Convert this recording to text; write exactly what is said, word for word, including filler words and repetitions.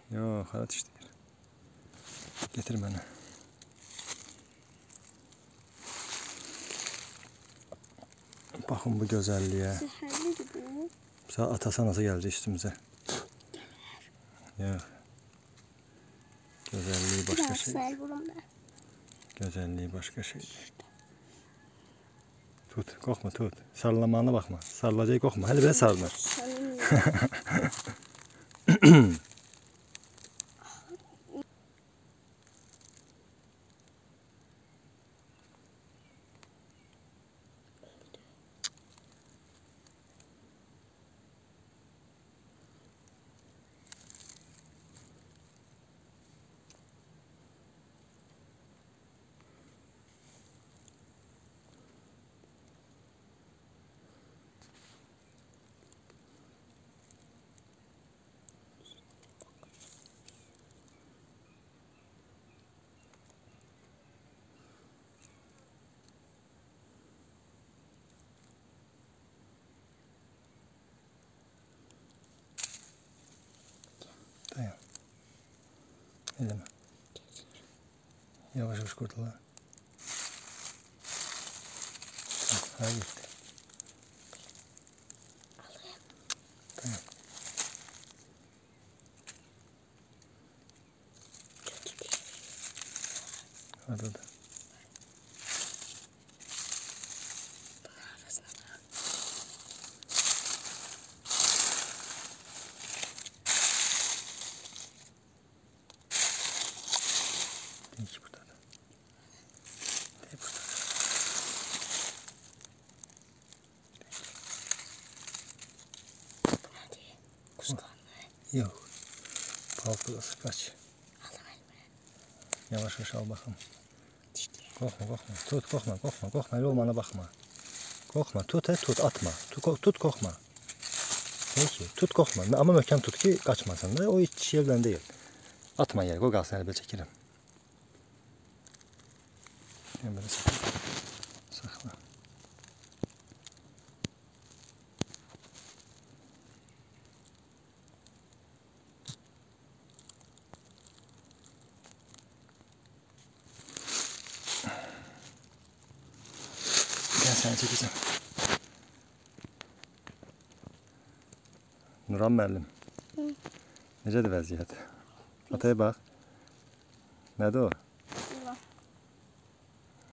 Yox, hara dişləyir. Getir məni. Baxın bu gözəlliyə. Səhərlidir bu. Sən atası anası gələcək üstümüzə. Yox. Gözəlliyi başqa şey. Gözəlliyi başqa şeydir. Tut, qorxma, tut. Sarılamağına baxma. Sarılacaq, qorxma. Hələ belə sarılır. Dayan. Eleme. Yavaş yavaş kurtul ha. Ha gitti. Dayan. Hadi hadi. İki burada da. De burada da. Hadi. Kuşkanlı. Yok. Paltosu kaç. Yavaş yavaş al bakalım. Korkma korkma. Tut korkma korkma korkma. Öyle olmana bakma. Korkma tut he tut atma. Tut, tut korkma. Peki tut korkma. Ama möhkəm tut ki kaçmasın da. O hiç yerden değil. Atma yere. O kalsın. Elbette çekelim. Ben böyle sakla. Sakla. Gel seni çekeceğim. Nuran müəllim. Necədir vəziyyət? Ataya bax. Nədir o?